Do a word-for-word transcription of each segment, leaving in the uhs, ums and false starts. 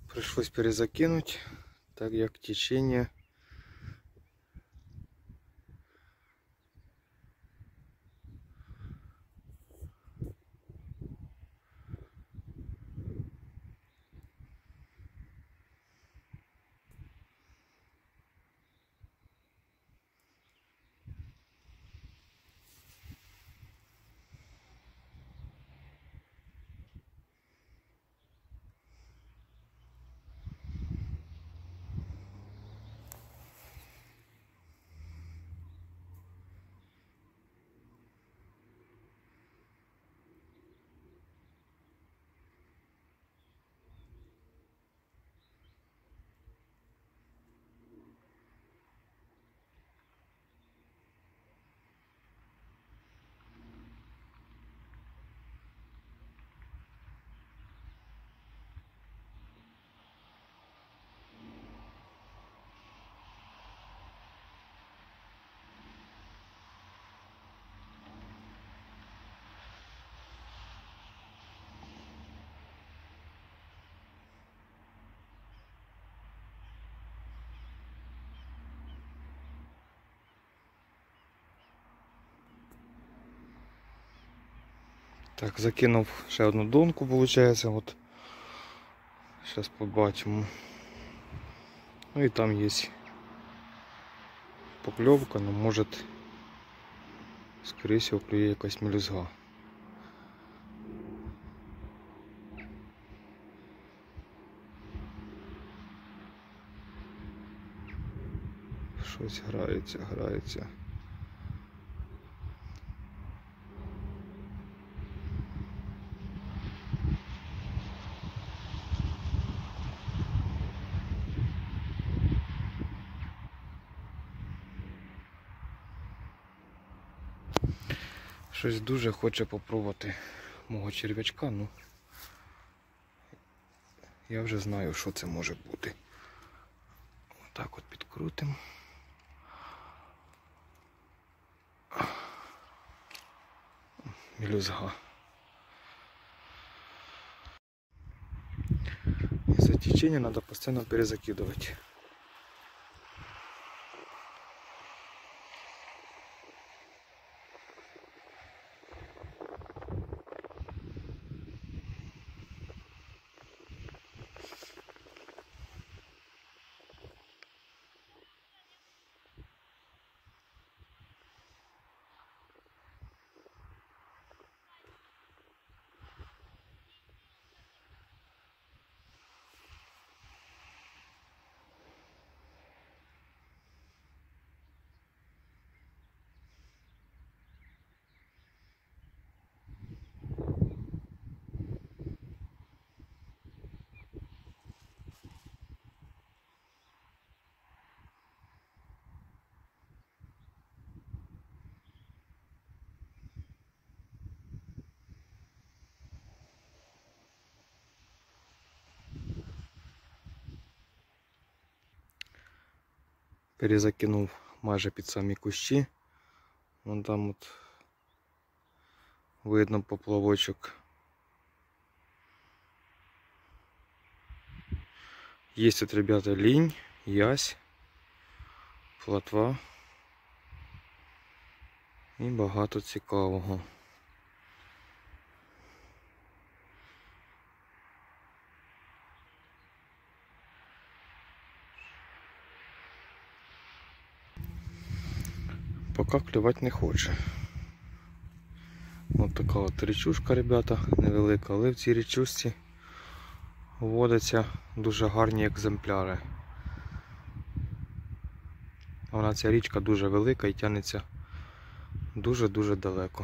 Пришлось перезакинуть, так як течение Так, закинув ще одну донку, виходить, от. Зараз побачимо. Ну і там є покльовка, але може, скоріше всього, клює якась мелюзга. Щось грається, грається. Щось дуже хоче попробувати мого черв'ячка, ну я вже знаю, що це може бути. Отак от підкрутимо. Мелюзга. Из-за течения надо постоянно перезакидывать. Перезакинув майже під самі кущі. Вон там от видно поплавочок. Є тут, ребята, лінь, ясь, плотва і багато цікавого. Поки клювати не хоче. Ось така от річушка, ребята, невелика, але в цій річушці водяться дуже гарні екземпляри. Вона, ця річка, дуже велика і тягнеться дуже-дуже далеко.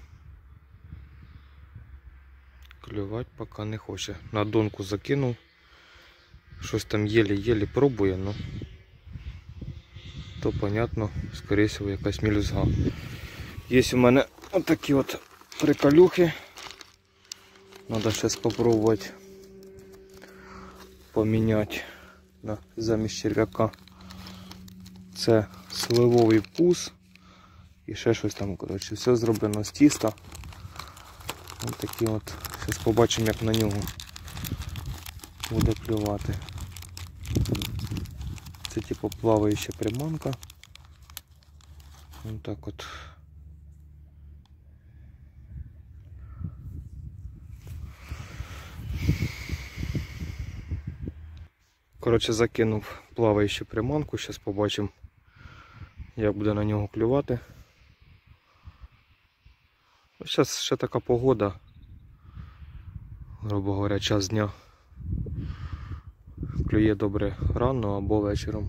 Клювати поки не хоче. На донку закинув. Щось там єлі-єлі пробує, ну то, понятно, скоріше всього, якась мелюзга. Є у мене отакі от приколюхи. Треба зараз спробувати поміняти на замість черв'яка. Це сливовий пуз і ще щось там, коротше, все зроблено з тіста. Ось такі от, зараз побачимо, як на нього буде клювати. Це типу плаваюча приманка. Ось так от. Коротше, закинув плаваючу приманку, зараз побачимо, як буде на нього клювати. Зараз ще така погода, грубо говоря, час дня. Клює добре рано або вечором.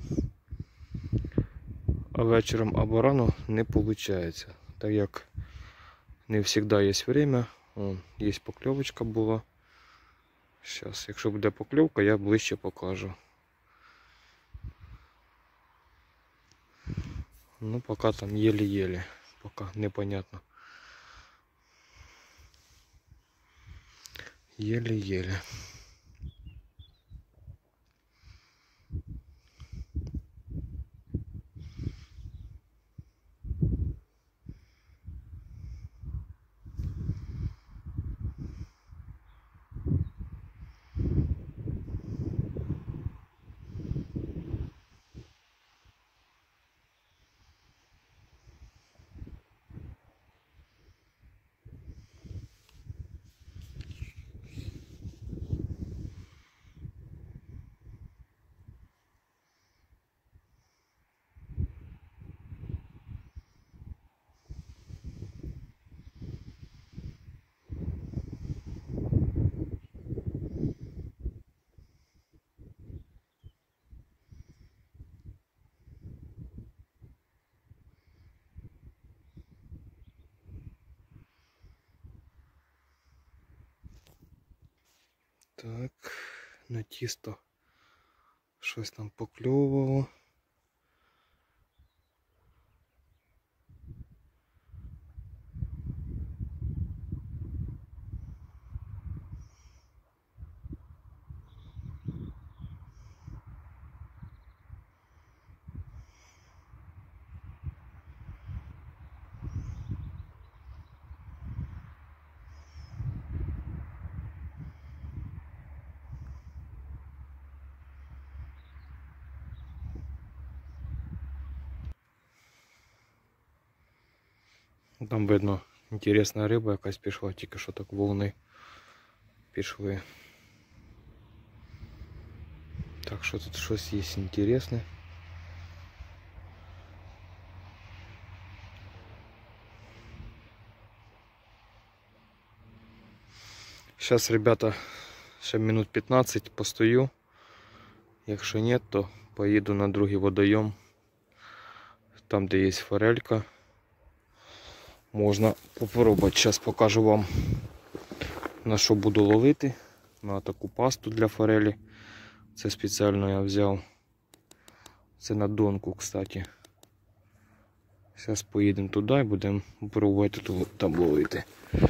А вечором або рано не виходить. Так як не завжди є время. О, є покльовочка була. Зараз, якщо буде покльовка, я ближче покажу. Ну, поки там єлі-єлі, поки непонятно. Єлі-єлі. Так, на тісто щось там покльовувало. Там видно, інтересна риба якась пішла, тільки що так волни пішли. Так що тут щось є інтересне. Зараз, ребята, ще минут п'ятнадцять постою. Якщо ні, то поїду на другий водойом. Там, де є форелька. Можна попробувати. Зараз покажу вам, на що буду ловити. На таку пасту для форелі. Це спеціально я взяв. Це на донку, кстати. Зараз поїдемо туди і будемо пробувати тут там ловити.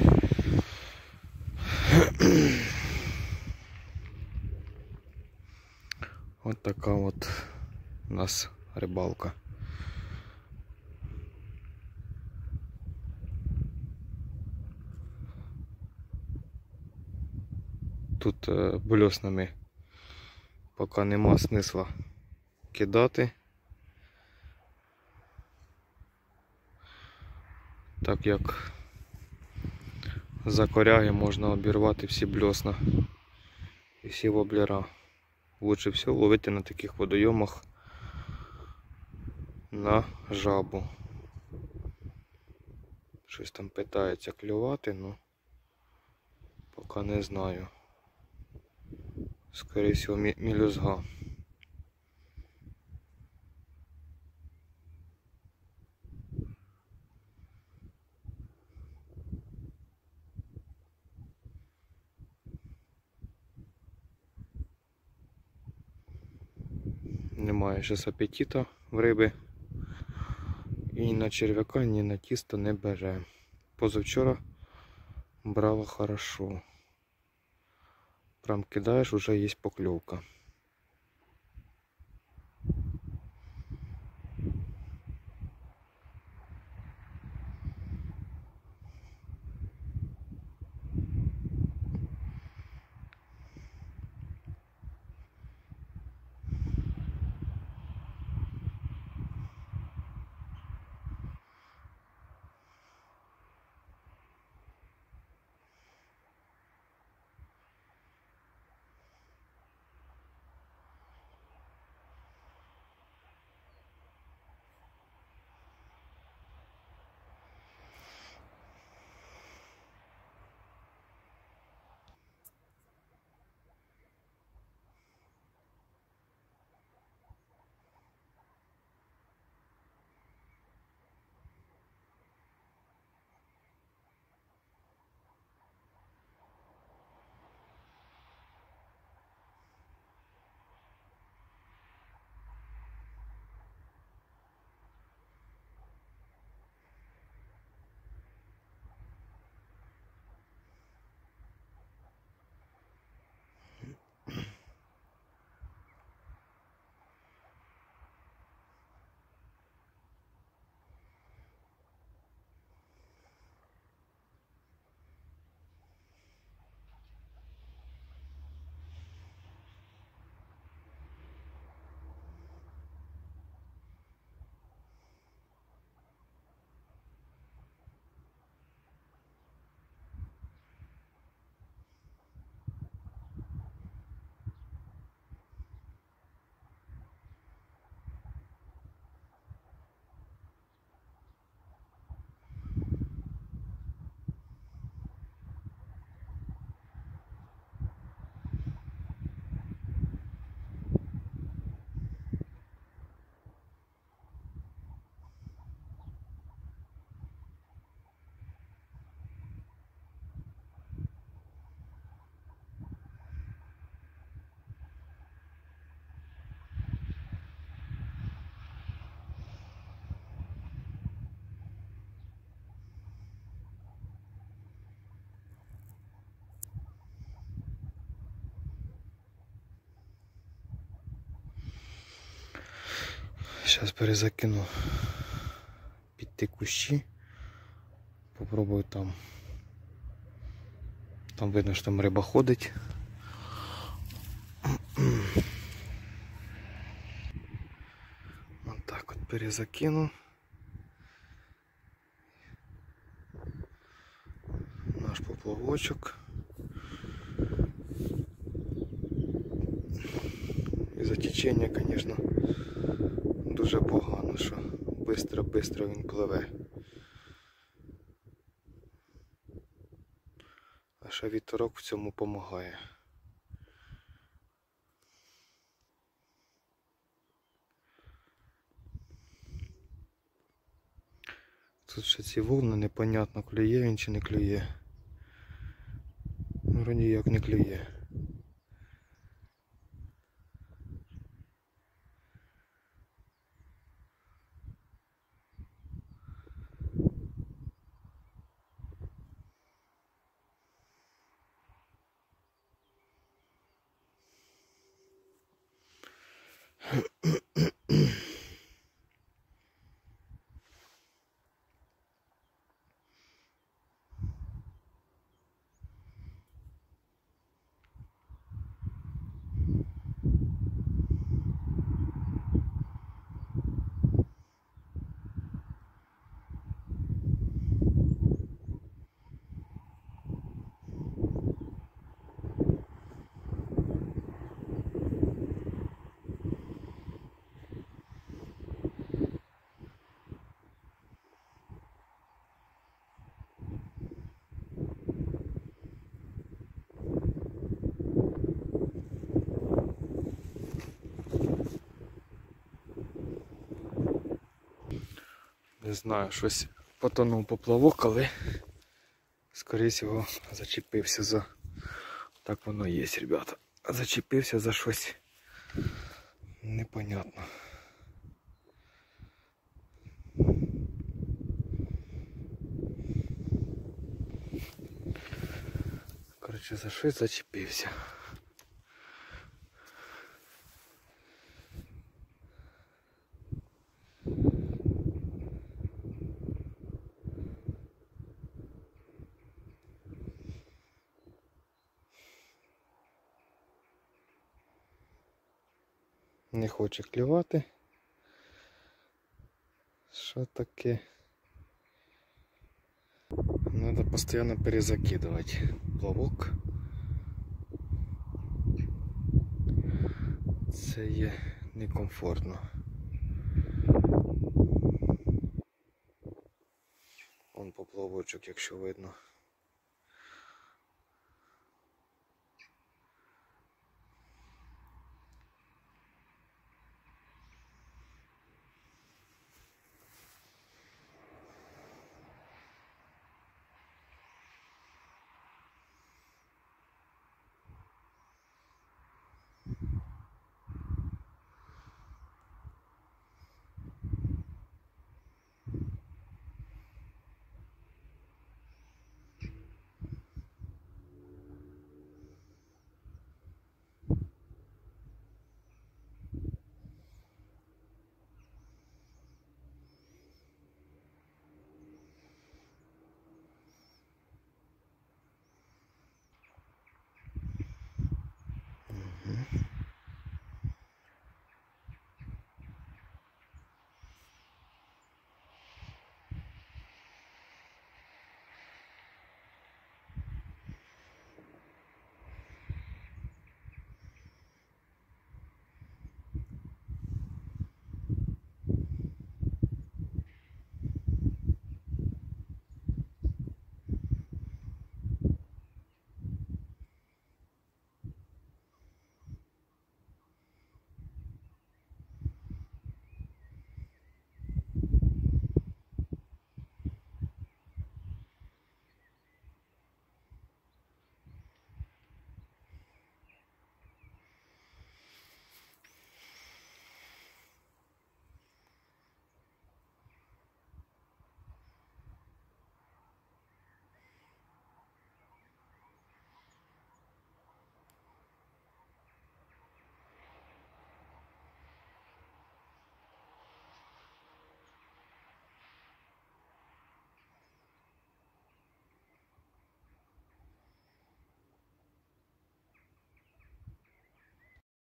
От така от у нас рибалка. Тут е, бльоснами поки нема смисла кидати, так як за коряги можна обірвати всі бльосна і всі воблера. Лучше всього ловити на таких водойомах на жабу. Щось там питається клювати, ну поки не знаю. Скоріше всього мілюзга. Немає зараз апетита в риби. І на черв'яка, ні на тісто не бере. Позавчора брала хорошо. Прям кидаєш, вже є покльовка. Зараз перезакину під ті кущі. Попробую там. Там видно, що там риба ходить. Ось так от перезакину. Наш поплавочок. І за течення, звісно, дуже погано, що швидко-швидко він пливе. А ще вітерок в цьому допомагає. Тут ще ці волни, непонятно, клює він чи не клює. Вроді як не клює. Не знаю, щось потонув поплавок, але скоріше його зачепився за... Так воно є, ребята. Зачепився за щось непонятно. Коротше, за щось зачепився. Не хоче клювати. Що таке? Надо постійно перезакидувати плавок. Це є некомфортно. Вон поплавочок, якщо видно.